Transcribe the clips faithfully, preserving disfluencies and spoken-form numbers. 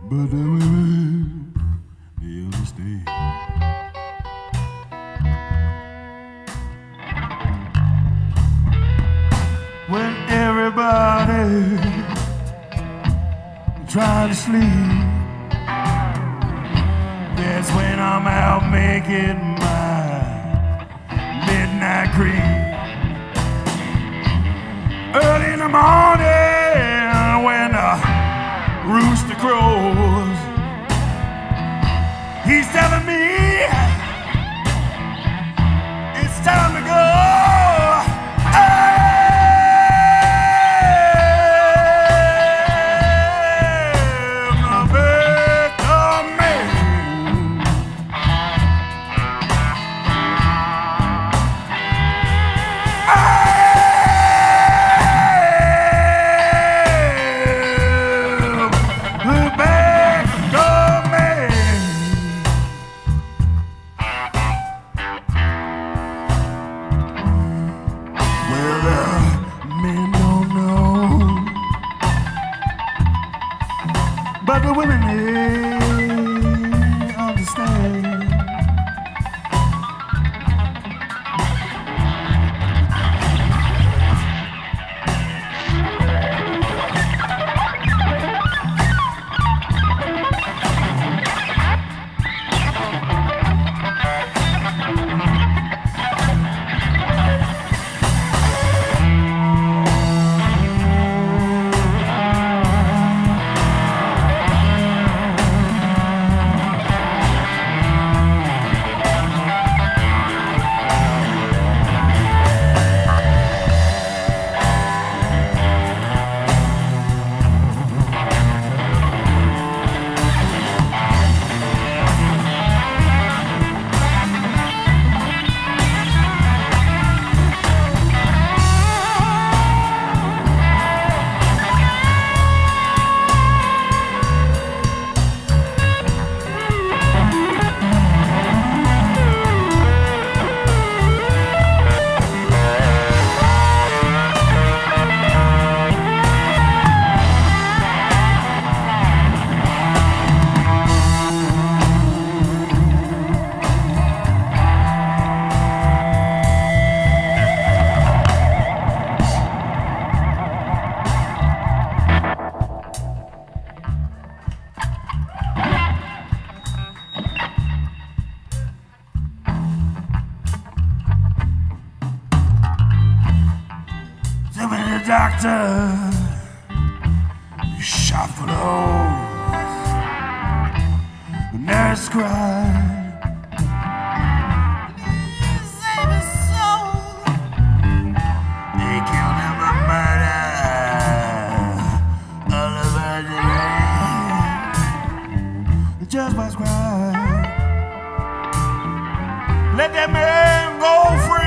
but the women, they understand. When everybody trying to sleep, that's when I'm out making my midnight creep. Early in the morning when the rooster crows, he's telling me it's time to go. Doctor, you shot for the holes. The nurse cried, save his soul. They killed him for murder all over the land. The judge was crying, let that man go free.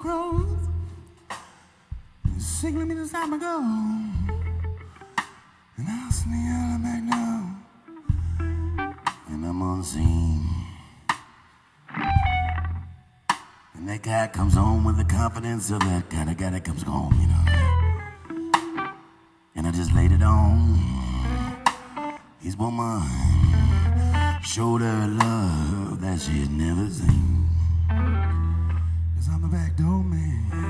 crows. Singling me this time ago. And I'll sneak out of back now. And I'm on the scene. And that guy comes home with the confidence of that kind of guy that comes home, you know. And I just laid it on his woman. Showed her love that she had never seen. Cause I'm a backdoor man.